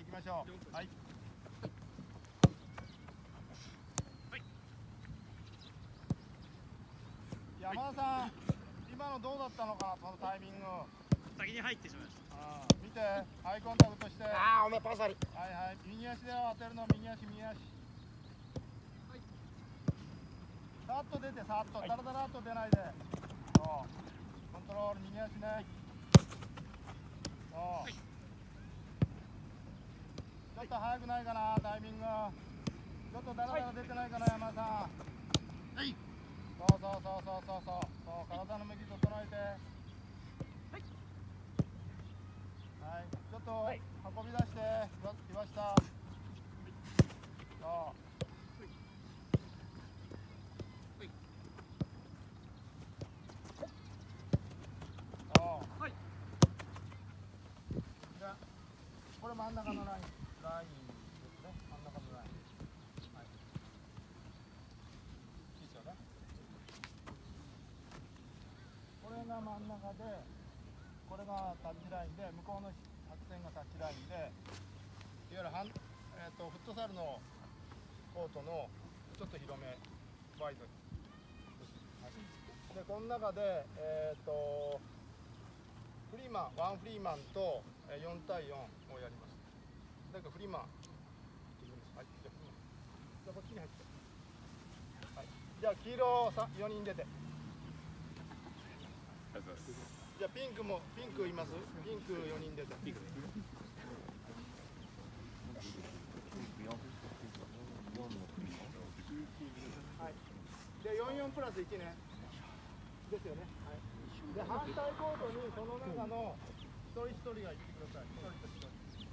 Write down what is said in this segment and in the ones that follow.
きましょう。はい。山田さん、今のどうだったのかな、そのタイミング。 先に入ってしまいました。 見て、アイコンタクトして。 ああ、おめえパスあり。 はいはい、右足で当てるの、右足、右足。はい。さっと出て、さっと、だらだらっと出ないで。そう。コントロール、右足ね。そう。ちょっと速くないかな、タイミング。ちょっとだらだら出てないかな、山田さん。はい。そうそうそうそうそうそう。そう、体の向き整えて。はい、ちょっと運び出してきました。そう。そう。はい。じゃあ、これ真ん中のラインですね。真ん中のライン。はい。いいですよね。これが真ん中で、これがタッチラインで、向こうの白線がタッチラインで、いわゆるフットサルのコートのちょっと広め、ワイドです。はい、で、この中で、フリーマン、ワンフリーマンと4対4をやります。だからフリーマン、はい、じゃあフリーマン。じゃあこっちに入って。はい、じゃあ黄色4人出て。じゃあピンクいます？ピンク4人出て。ピンク。はい。で44プラス1ね。ですよね。はい。で反対コートにその中の一人一人が行ってください。一人と一人。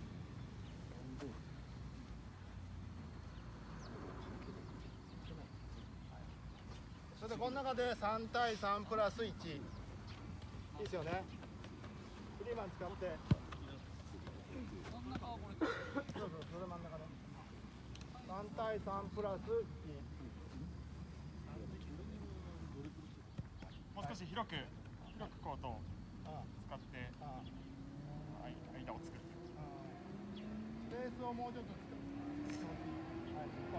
それでこの中で3対3プラス1。いいですよね。フリーマン使って。真ん中はこれ。そうそう、それ真ん中ね。3対3プラス1。 もう少し広くコートを使って間を作る。 スペースをもうちょっと作る。はい、そう。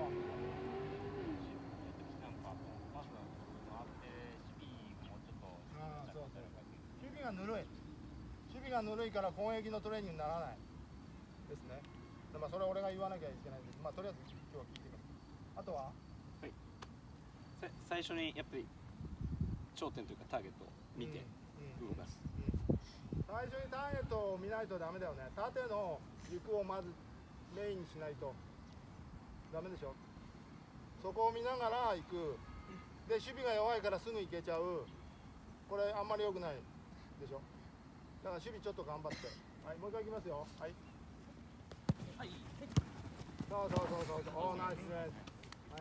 なんかまず回って守備もうちょっと。そうそう。守備がぬるい。守備がぬるいから攻撃のトレーニングにならないですね。まあそれは俺が言わなきゃいけないんです。まあとりあえず今日は聞いてみます。あとは、 はい、最初にやっぱり頂点というかターゲットを見て動かす。 最初にターゲットを見ないとダメだよね。縦の軸をまずメインにしないとダメでしょ。そこを見ながら行く。で守備が弱いからすぐ行けちゃう。これあんまり良くないでしょ。だから守備ちょっと頑張って。はい、もう一回いきますよ。はい。はい。そうそうそうそう。おー、ナイスです。はい。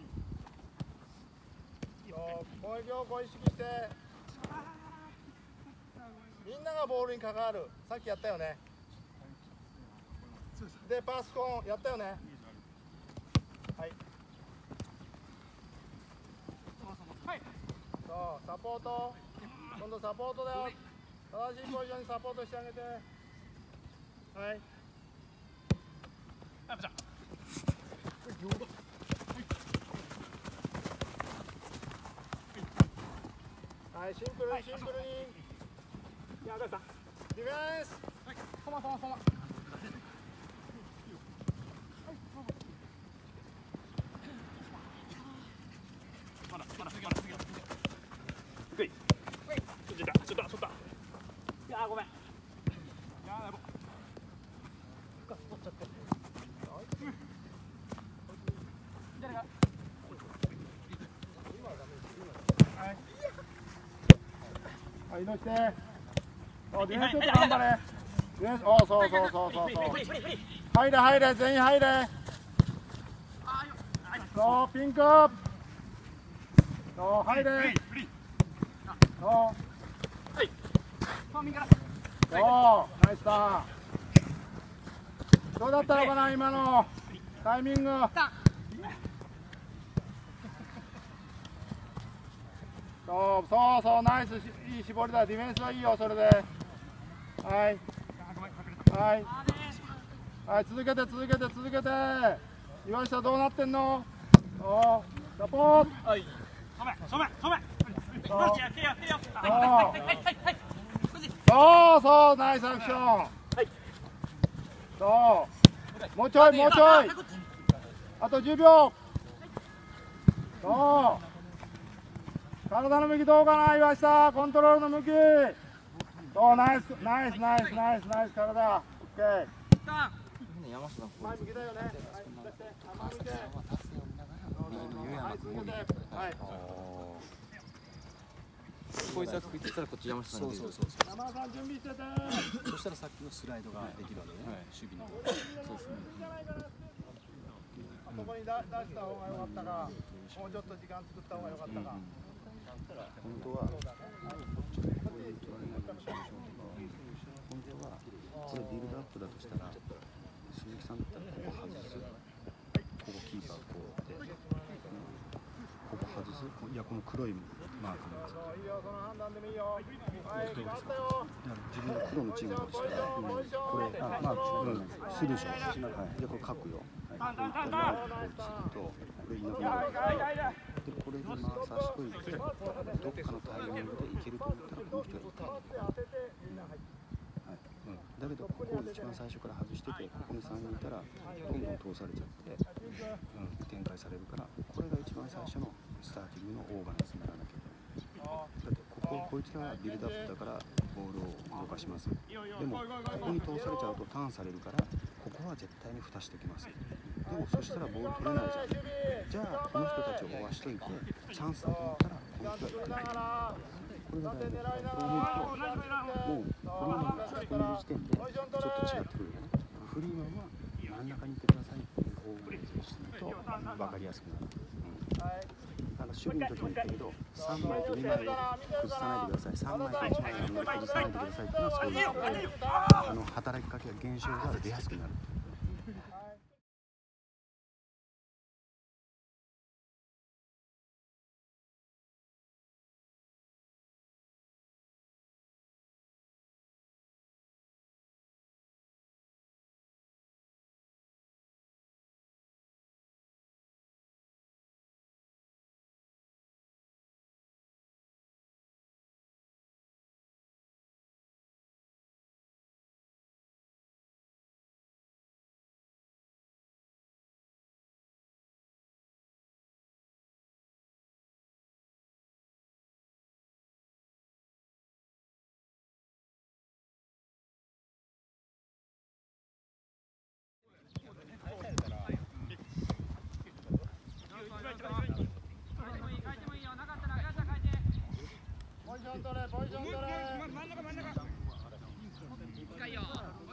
攻撃をこう意識して。みんながボールに関わる。さっきやったよね。で、パスコンやったよね。はい。そう、サポート。今度サポートだよ。正しいポジションにサポートしてあげて。はい。はい、シンプルにシンプルに。いや、赤井さん。ディフェンス。はい、そまそまそま。まだ。 低い。ちょっと。 いやー、ごめん。 いやー、やば。取っちゃって。誰が。はい。はい、移動して。お、ディフェンスちょっと頑張れ。ディフェンス、お、そう。入れ、全員入れ。そう、ピンク。そう、入れ。そう。はい。そう、ナイスだ。どうだったのかな、今のタイミング。そう、ナイス、いい絞りだ。ディフェンスはいいよ、それで。はい。 はい、続けて続けて続けて。岩下どうなってんの？おサポート。 はい。止め。 そうそう、ナイスアクション。はい。そう。もうちょいもうちょい。あと10秒。そう。体の向きどうかな、岩下。コントロールの向き。そう、ナイスナイスナイスナイスナイス体。オッケー。前向きだよね。はい、出して、前向いて。はい、続けて。はい。 こいつが食いついたらこっち山下さんに。そう山田さん準備してて。 そしたらさっきのスライドができるわけね。守備の。そうですね。 あそこに出した方が良かったか。もうちょっと時間作った方が良かったか。 本当はこれビルドアップだとしたら鈴木さんだったらここ外す、ここキーパーこうで、ここ外す、いやこの黒いマークのやつ。 いいよ、その判断でもいいよ。はい、決まったよ。 自分が黒のチームだとしたら、これまあするでしょ。はい。でこれ書くよ。はい。これこうするとこれいなくなる。でこれでまあ差しといて、どっかのタイミングでいけると思ったらこの人がいける。だけどここを一番最初から外してて、ここに3人いたらどんどん通されちゃって、展開されるから、これが一番最初のスターティングのオーガナイズにならなきゃいけない。だってこいつらはビルドアップだからボールを動かします。でもここに通されちゃうとターンされるから、ここは絶対に蓋してきます。でもそしたらボール取れないじゃん。じゃあこの人たちを追わしといてチャンスだと思ったらこの人は行くない。これが大事。こう見るともうフリーマンがここにいる時点でちょっと違ってくるよね。フリーマンは真ん中に行ってくださいっていうオーガナイズをしてると分かりやすくなる。守備の時も言ったけど3枚と2枚を崩さないでください、3枚と1枚を崩さないでくださいっていうのはそういう働きかけが現象が出やすくなる。 ポジション取れ。 若いよ。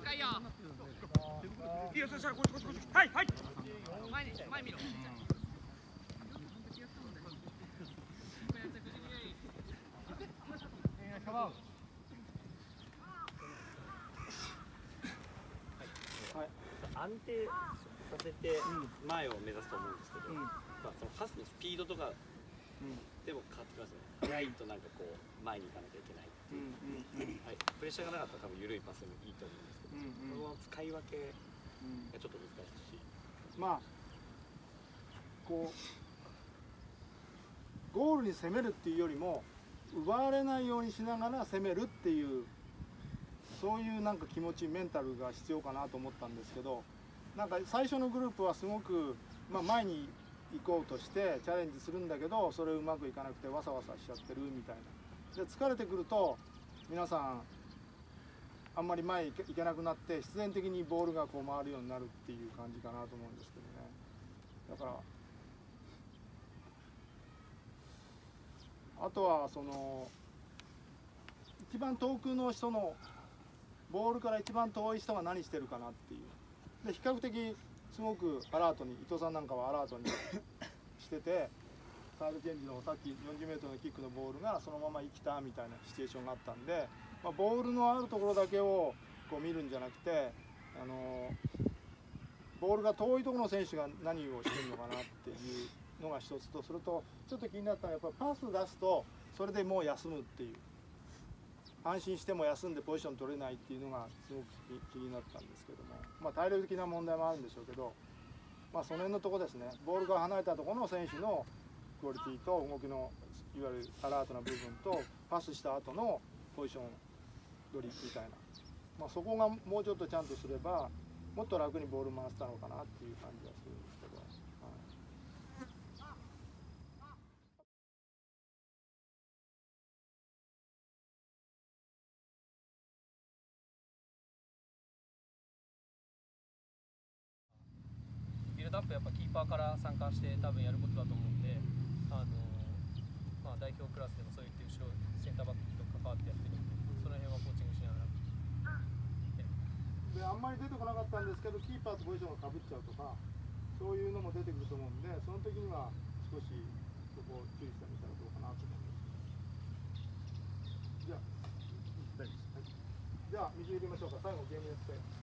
いいよ、そしたらこっち。はい。前見ろ。 安定させて前を目指すと思うんですけど、まあそのパスのスピードとかでも変わってきますね。ないとなんかこう前に行かなきゃいけないっていう。はい、プレッシャーがなかったら多分緩いパスでもいいと思うんですけど、この使い分けがちょっと難しいし、 まあこうゴールに攻めるっていうよりも奪われないようにしながら攻めるっていう、そういうなんか気持ち、メンタルが必要かなと思ったんですけど、なんか最初のグループはすごく、まあ、前に行こうとしてチャレンジするんだけど、それうまくいかなくてわさわさしちゃってるみたいな。で疲れてくると皆さんあんまり前行けなくなって必然的にボールがこう回るようになるっていう感じかなと思うんですけどね。だからあとはその一番遠くの人のボールから一番遠い人が何してるかなっていう。で比較的すごくアラートに、伊藤さんなんかはアラートにしてて、サイドチェンジのさっき 40m のキックのボールがそのまま生きたみたいなシチュエーションがあったんで、まあ、ボールのあるところだけをこう見るんじゃなくて、ボールが遠いところの選手が何をしてるのかなっていうのが一つと、それとちょっと気になったのはやっぱりパス出すとそれでもう休むっていう。 安心しても休んでポジション取れないっていうのがすごく気になったんですけども、まあ、体力的な問題もあるんでしょうけど、まあ、その辺のとこですね、ボールが離れたところの選手のクオリティと動きのいわゆるアラートな部分とパスした後のポジション取りみたいな、まあ、そこがもうちょっとちゃんとすればもっと楽にボール回せたのかなっていう感じがするんですけど。 ビルドアップやっぱキーパーから参加して多分やることだと思うんで、まあ、代表クラスでもそういって後ろセンターバックと関わってやってるんで、その辺はコーチングしながらであんまり出てこなかったんですけど、キーパーとポジションがかぶっちゃうとかそういうのも出てくると思うんで、その時には少しそこを注意してみたらどうかなと思います。じゃあ、じゃあ水入れましょうか。最後ゲームやって。